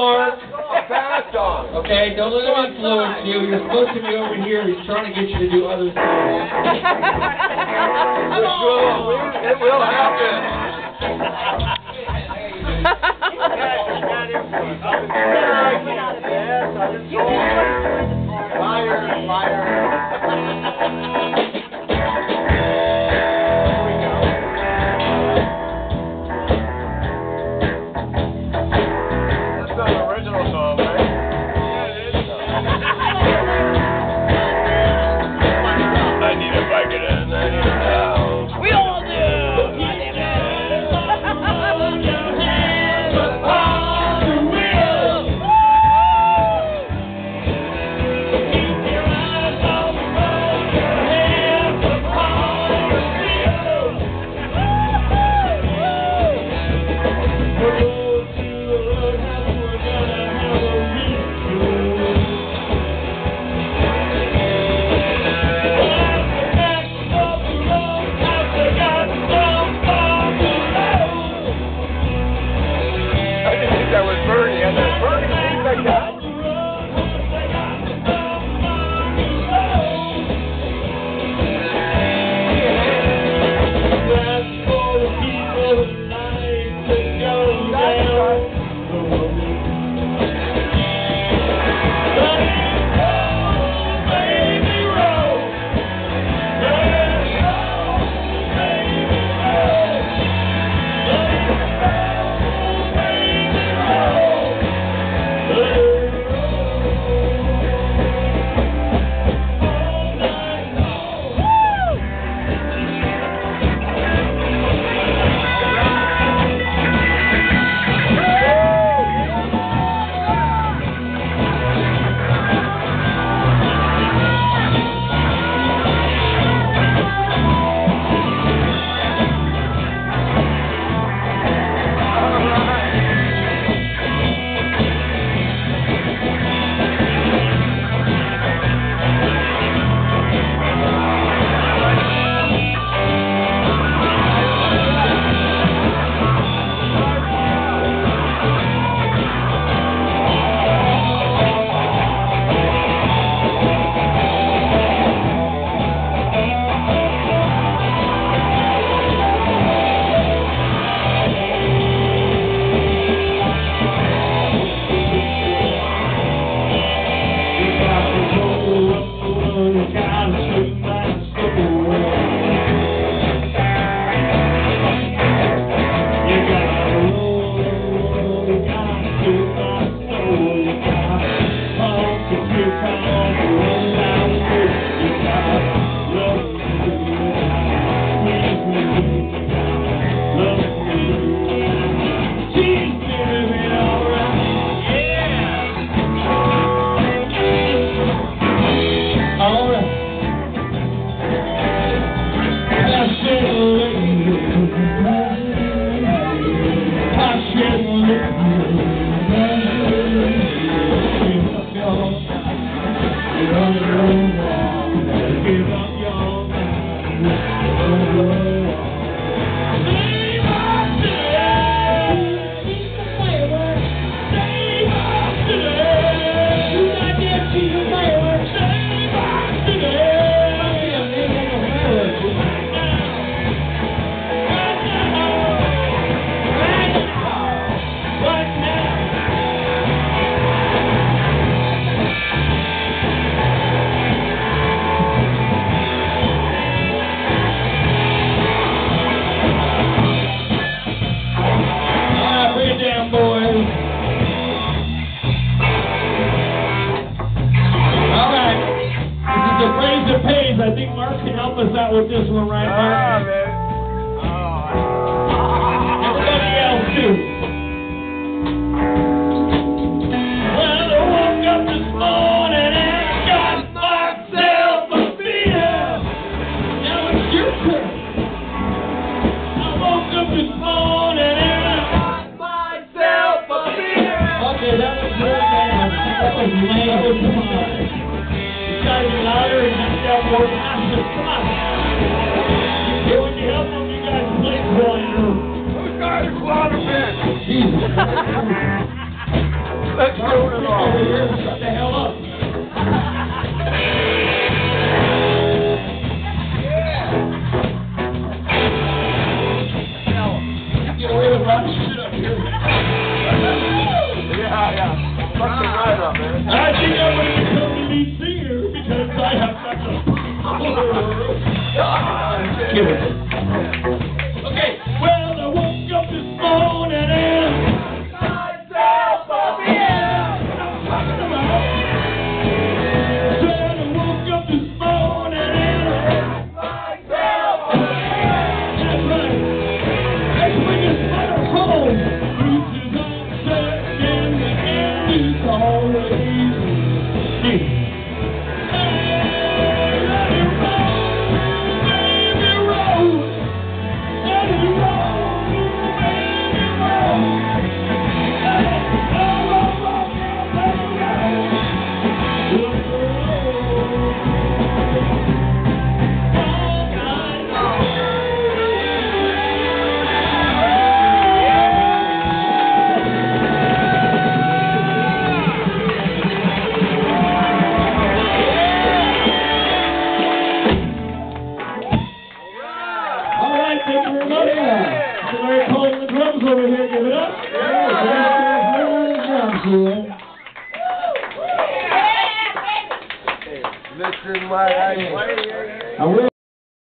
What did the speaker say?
Mark. Okay, don't let him influence you. You're supposed to be over here. He's trying to get you to do other things. It will happen. I think Mark can help us out with this one, right, Mark? Everybody else, too. Well, I woke up this morning and I got myself a beer. Now it's your turn. I woke up this morning and I got myself a beer. Okay, that was good, man. That was lame. Come on. Gotta be louder and just got more passion. Come on. Hey, when you help them, you guys play quieter. Who's got a clown of it? Jesus. over here and shut the hell up. Get away with a lot of shit up here. Yeah. Fuck the right up, man. I think I'm going to become the lead singer because I have such a... Give it. Okay, well, I woke up this morning and myself up here. I'm talking about. Said I woke up this morning and myself up here. That's right. Let's bring this mother home. Truth is upset and the end is always near. Thank you very much. Mr. Larry calling the drums over here. Give it up. Listen, my I